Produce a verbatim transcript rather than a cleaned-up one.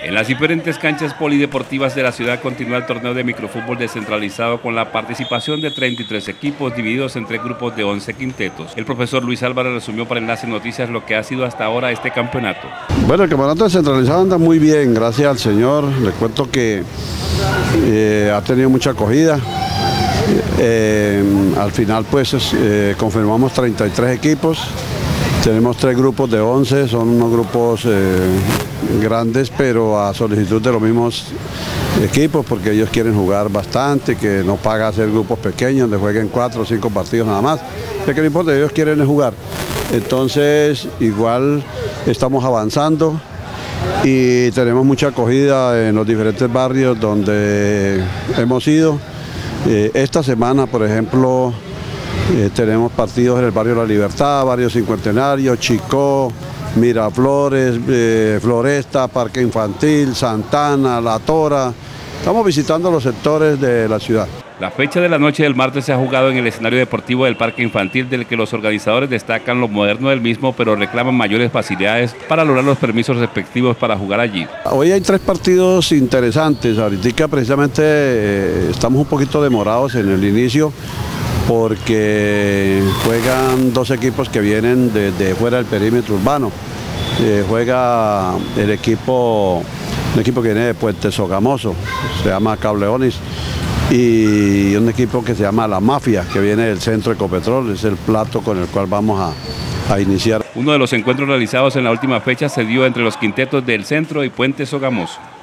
En las diferentes canchas polideportivas de la ciudad continúa el torneo de microfútbol descentralizado con la participación de treinta y tres equipos divididos en tres grupos de once quintetos. El profesor Luis Álvarez resumió para Enlace Noticias lo que ha sido hasta ahora este campeonato. Bueno, el campeonato descentralizado anda muy bien, gracias al Señor. Les cuento que eh, ha tenido mucha acogida. Eh, al final pues eh, confirmamos treinta y tres equipos. Tenemos tres grupos de once, son unos grupos eh, grandes, pero a solicitud de los mismos equipos, porque ellos quieren jugar bastante, que no paga hacer grupos pequeños, donde jueguen cuatro o cinco partidos nada más. Es que no importa, ellos quieren jugar. Entonces, igual estamos avanzando y tenemos mucha acogida en los diferentes barrios donde hemos ido. Eh, esta semana, por ejemplo, Eh, tenemos partidos en el barrio La Libertad, barrio Cincuentenario, Chicó, Miraflores, eh, Floresta, Parque Infantil, Santana, La Tora. Estamos visitando los sectores de la ciudad. La fecha de la noche del martes se ha jugado en el escenario deportivo del Parque Infantil, del que los organizadores destacan lo moderno del mismo, pero reclaman mayores facilidades para lograr los permisos respectivos para jugar allí. Hoy hay tres partidos interesantes. Ahorita precisamente eh, estamos un poquito demorados en el inicio, porque juegan dos equipos que vienen de, de fuera del perímetro urbano. Eh, juega el equipo, un equipo que viene de Puente Sogamoso, se llama Cableonis, y un equipo que se llama La Mafia, que viene del centro de Ecopetrol, es el plato con el cual vamos a, a iniciar. Uno de los encuentros realizados en la última fecha se dio entre los quintetos del centro y Puente Sogamoso.